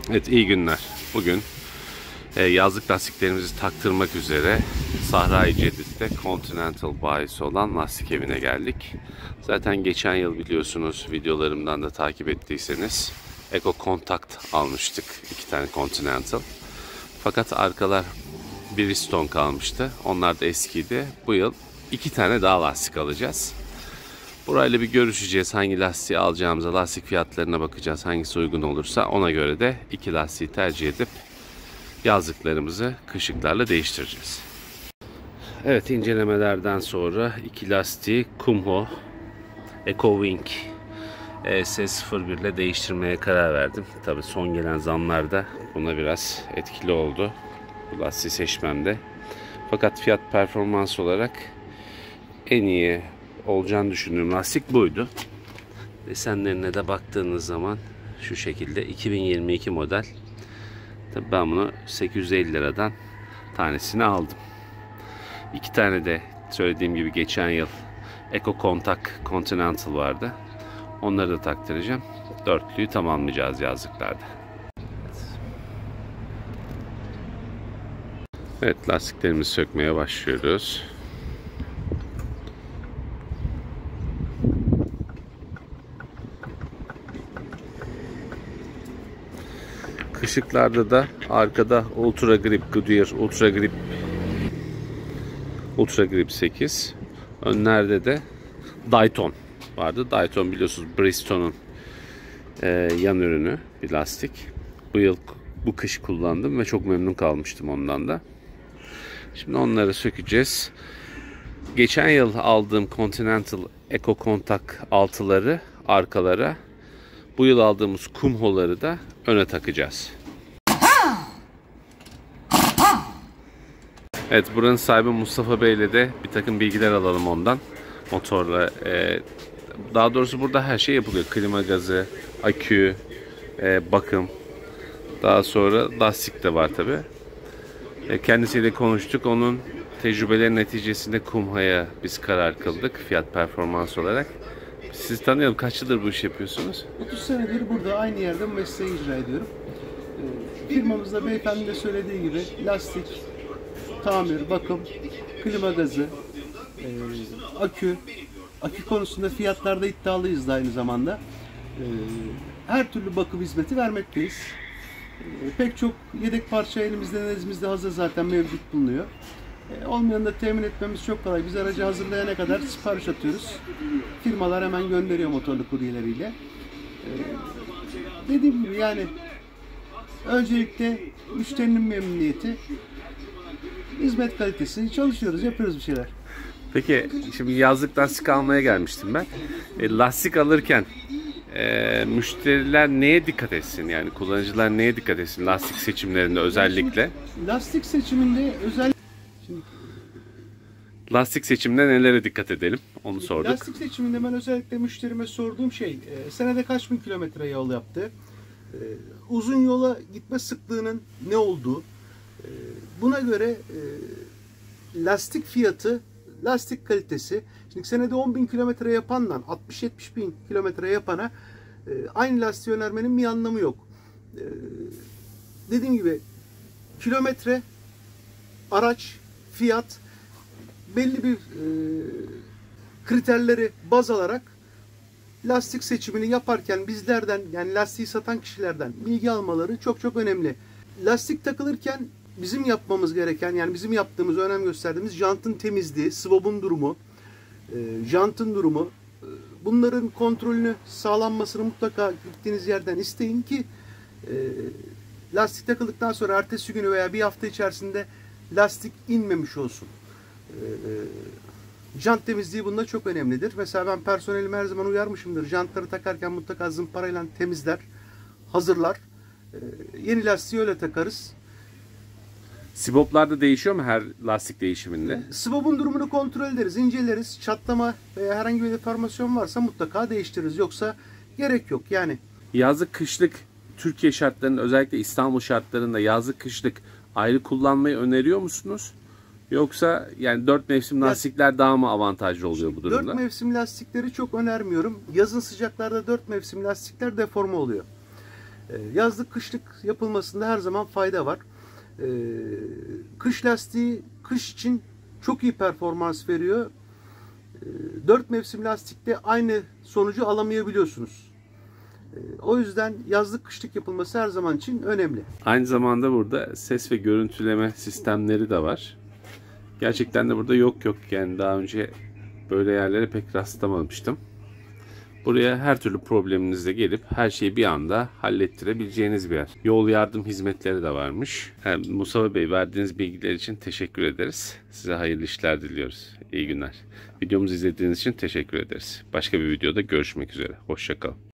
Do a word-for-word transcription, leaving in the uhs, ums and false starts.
Evet, iyi günler. Bugün e, yazlık lastiklerimizi taktırmak üzere Sahra-i Cedid'de Continental bayisi olan lastik evine geldik. Zaten geçen yıl biliyorsunuz, videolarımdan da takip ettiyseniz Eco Contact almıştık, iki tane Continental. Fakat arkalar Bridgestone kalmıştı. Onlar da eskiydi. Bu yıl iki tane daha lastik alacağız. Burayla bir görüşeceğiz. Hangi lastiği alacağımıza, lastik fiyatlarına bakacağız. Hangisi uygun olursa ona göre de iki lastiği tercih edip yazlıklarımızı kışlıklarla değiştireceğiz. Evet, incelemelerden sonra iki lastiği Kumho EcoWing E S sıfır bir ile değiştirmeye karar verdim. Tabii son gelen zamlar da buna biraz etkili oldu, bu lastiği seçmemde. Fakat fiyat performans olarak en iyi olacağını düşündüğüm lastik buydu. Desenlerine de baktığınız zaman şu şekilde iki bin yirmi iki model. Tabii ben bunu sekiz yüz elli liradan tanesini aldım. İki tane de söylediğim gibi geçen yıl Eco Contact Continental vardı. Onları da taktıracağım. Dörtlüyü tamamlayacağız yazlıklarda. Evet, lastiklerimizi sökmeye başlıyoruz. Kışıklarda da arkada Ultra Grip Goodyear Ultra Grip Ultra Grip sekiz. Önlerde de Dayton vardı. Dayton biliyorsunuz Bridgestone'un e, yan ürünü bir lastik. Bu yıl bu kış kullandım ve çok memnun kalmıştım ondan da. Şimdi onları sökeceğiz. Geçen yıl aldığım Continental Eco Contact altıları arkalara, bu yıl aldığımız Kumho'ları da öne takacağız. Evet, buranın sahibi Mustafa Bey ile de bir takım bilgiler alalım ondan. Motorla, e, daha doğrusu burada her şey yapılıyor. Klima gazı, akü, e, bakım. Daha sonra lastik de var tabi. E, kendisiyle konuştuk. Onun tecrübeleri neticesinde Kumho'ya biz karar kıldık fiyat performans olarak. Sizi tanıyalım. Kaç yıldır bu işi yapıyorsunuz? otuz senedir burada aynı yerde mesleği icra ediyorum. E, firmamızda beyefendi de söylediği gibi lastik, tamir, bakım, klima gazı, e, akü, akü konusunda fiyatlarda iddialıyız da aynı zamanda. E, her türlü bakım hizmeti vermekteyiz. E, pek çok yedek parça elimizde, elimizde hazır zaten mevcut bulunuyor. E, olmayanı da temin etmemiz çok kolay. Biz aracı hazırlayana kadar sipariş atıyoruz. Firmalar hemen gönderiyor motorlu kuryeleriyle. E, dediğim gibi yani öncelikle müşterinin memnuniyeti, hizmet kalitesi, çalışıyoruz, yapıyoruz bir şeyler. Peki, şimdi yazlık lastik almaya gelmiştim ben. E, lastik alırken e, müşteriler neye dikkat etsin? Yani kullanıcılar neye dikkat etsin lastik seçimlerinde özellikle? Şimdi, lastik seçiminde özel Şimdi, lastik seçiminde nelere dikkat edelim? Onu sorduk. Lastik seçiminde ben özellikle müşterime sorduğum şey, e, senede kaç bin kilometre yol yaptı? E, uzun yola gitme sıklığının ne olduğu, e, buna göre e, lastik fiyatı, lastik kalitesi. Şimdi senede on bin kilometre yapandan altmış yetmiş bin kilometre yapana e, aynı lastiği önermenin bir anlamı yok. E, dediğim gibi kilometre, araç, fiyat belli bir e, kriterleri baz alarak lastik seçimini yaparken bizlerden, yani lastiği satan kişilerden bilgi almaları çok çok önemli. Lastik takılırken bizim yapmamız gereken, yani bizim yaptığımız, önem gösterdiğimiz jantın temizliği, swab'un durumu, e, jantın durumu, e, bunların kontrolünü sağlanmasını mutlaka gittiğiniz yerden isteyin ki e, lastik takıldıktan sonra ertesi günü veya bir hafta içerisinde lastik inmemiş olsun. E, e, jant temizliği bunda çok önemlidir. Mesela ben personelime her zaman uyarmışımdır. Jantları takarken mutlaka zımparayla temizler, hazırlar. E, yeni lastiği öyle takarız. Siboplar da değişiyor mu her lastik değişiminde? Swab'un durumunu kontrol ederiz, inceleriz. Çatlama veya herhangi bir deformasyon varsa mutlaka değiştiririz. Yoksa gerek yok yani. Yazlık kışlık Türkiye şartlarında, özellikle İstanbul şartlarında yazlık kışlık ayrı kullanmayı öneriyor musunuz? Yoksa yani dört mevsim lastikler daha mı avantajlı oluyor bu durumda? Dört mevsim lastikleri çok önermiyorum. Yazın sıcaklarda dört mevsim lastikler deforme oluyor. E, yazlık kışlık yapılmasında her zaman fayda var. E, kış lastiği kış için çok iyi performans veriyor. E, dört mevsim lastikte aynı sonucu alamayabiliyorsunuz. E, o yüzden yazlık kışlık yapılması her zaman için önemli. Aynı zamanda burada ses ve görüntüleme sistemleri de var. Gerçekten de burada yok yok yani daha önce böyle yerlere pek rastlamamıştım. Buraya her türlü probleminizle gelip her şeyi bir anda hallettirebileceğiniz bir yer. Yol yardım hizmetleri de varmış. Yani Mustafa Bey, verdiğiniz bilgiler için teşekkür ederiz. Size hayırlı işler diliyoruz. İyi günler. Videomuzu izlediğiniz için teşekkür ederiz. Başka bir videoda görüşmek üzere. Hoşça kalın.